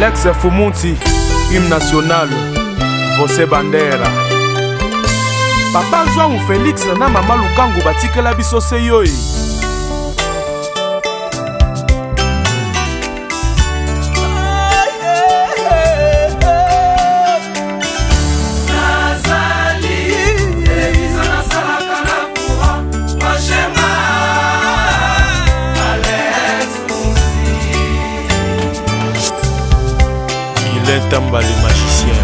Alex Fumunti, hymne national, Você Bandera. Papa João Félix na Mama Lukango batikela biso seyoi. Il est un balai magicien.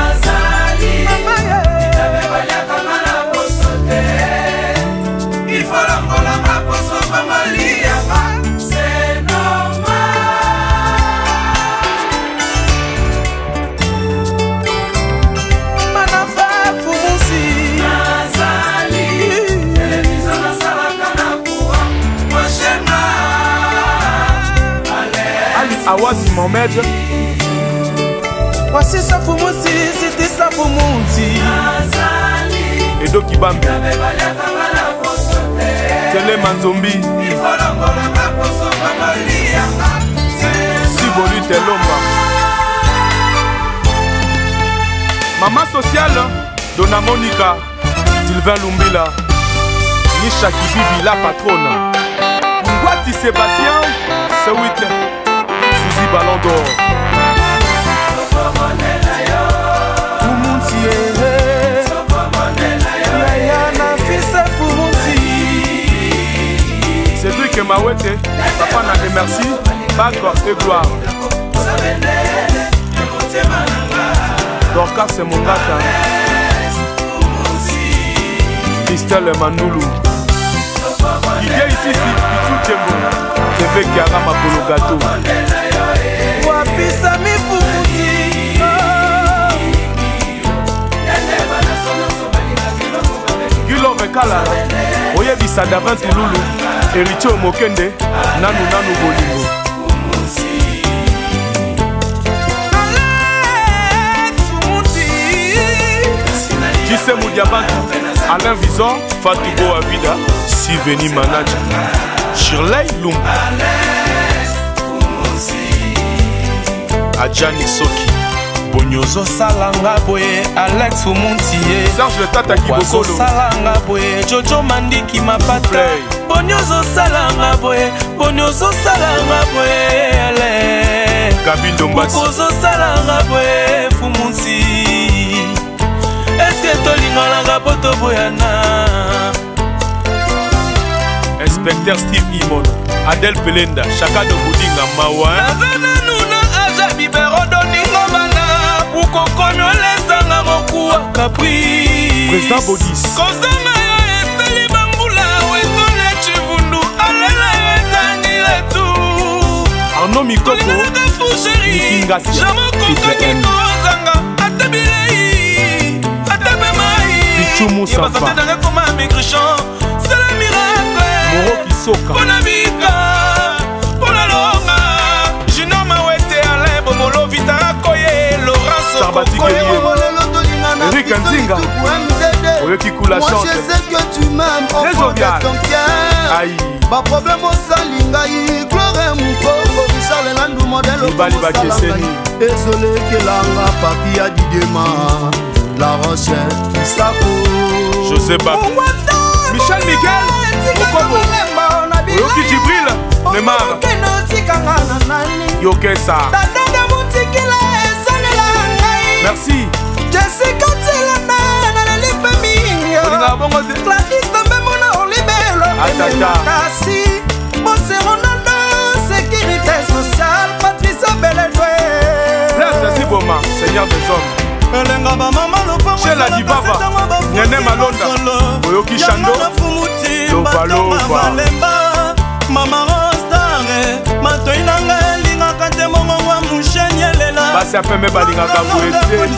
Il faut l'envoler ma poste pour me lire. C'est normal. Manafa Fumunti. Nazali. Télévision na salaka na courant. Moi schéma. Ali Awasi Mohamed. Voici ça Fumunti, c'était ça Fumunti. Edo Kibambi Tele Manzombi Siboli Telomba Maman sociale Dona Monica Sylvain Lumbila Nisha Kibibi la patronne Ngwati Sébastien Sewit Suzy Ballon d'Or Fumunti Cédric Mawete, Papa na merci, Bac et gloire. Dorcas c'est mon gata. Christelle Manoulou. Il vient ici, Pitou Tchembo. TV Kiara Makolo Gâteau. Wapisami Fumunti. Guilo Rekala. Oye Bissada Vanti Loulou. Ericho Mokende, Nanu Bolingo. Jisse Moudiabantu, Alain Vizon, Fatougo Avida, Siveni Manaja, Shirley Lumba, Adjani Soki, Bonyozo Salanga Boye, Alex Fumunti, Serge Tata Kibokolo, Salanga Boye, Jojo Mandiki Mapata. Bonyozo salanga boye, ele. Kabindo Mbasi. Bonyozo salanga boye, Fumunti. Est-ce que tolinga langa poto boyana? Inspecteur Steve Imon, Adel Pelenda, Chaka de Boudinga Mawa. Nazana nuna aja bibero doningo bana, Uko konyo lesanga mokuwa kapri. Président Bodis. Kosanga yo esteli bambula, Arnaud Mikoko, Nikingasia, PPN, Pichumu Safa, Moro Kisoka, Sarbati Kélié, Eric Nzinga, Oyoki Kula chante. Je sais que tu m'aimes au fond de ton cœur. Aïe. Ba problème au salingaï, Chlorem Koko, Richard Landou modèle au salingaï. Désolé que l'anga papi a dit demain. La Rochelle, Kisako, José Babi, Michel Miguel, Okobo, Oyoki Djibril, Neymar, Yokesa. Merci. Jessica Tselana, Gladys Tambemona Olibelo, Kasi, Mose Ronaldo, Sécurité sociale, Patricia Beledoué. Place Ziboma, Seigneur des hommes. Chez la Dibaba, Nene Malonda, Oyoki Chando, Lova. Mama Rostare, Matoinanga, Linga Kante Mongo, Mouchenielela. Basi a pembe balinga kabouete.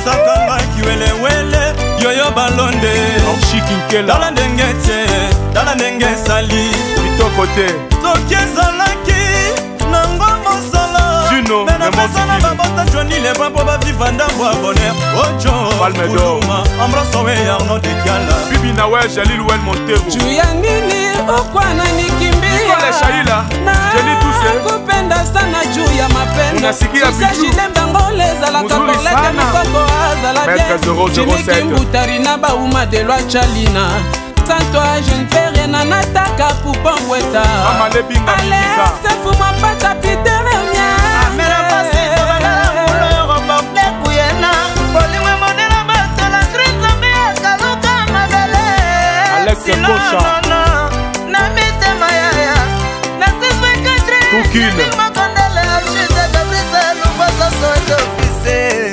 Yoyo balonde, Chikinkela, dans la dengue sali, Pito côté, Tokieza laki, Nango Mosala, Juno, Menapesana Babata Johnny, les bras pour vivre dans bonheur. Ojo, Palme d'or, Ambrosowe Arnaud de Gala, Bibi Nawe, Jalil Wen Montero, Juyangini, Okwana Nikimbi, Ale Shaila, Jenny Tousse. Kupenda sana juu ya mapendo. Unasikia vitu. Shidembango lezala kakolete mikoko azala bien. Jimmy Kimbutari na bauma de loi Chalina. Sans toi je ne fais rien anataka poupon weta. Allez, c'est fou ma pata Peter Nya. Amela pasi babala mulo roba bleku yena. Bolimwe modela batela trita me akaluka madale. Alex Kocha. Na mite mayaya. Na siswe kadre. Tukine. Makondele achite kabisa nubaza soto fise.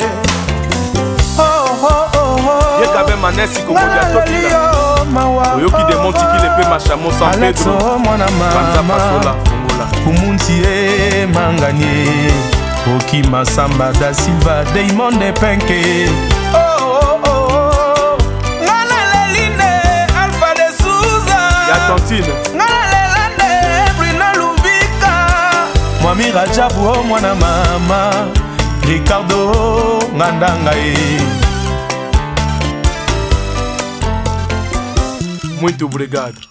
Yekabe manesi komodia tokila. Oyoki demonti ki lepe machamo San Pedro. Kanza pasola fongola. Kumuntie manganye. Oki Masamba da Silva Diamond de Penke. Ngaleline Alpha de Souza. Ya Tantine. Ngalelane Brina Lubika. Mwami Rajabu o mwana mama. Ricardo Ngandangae. Muito obrigado.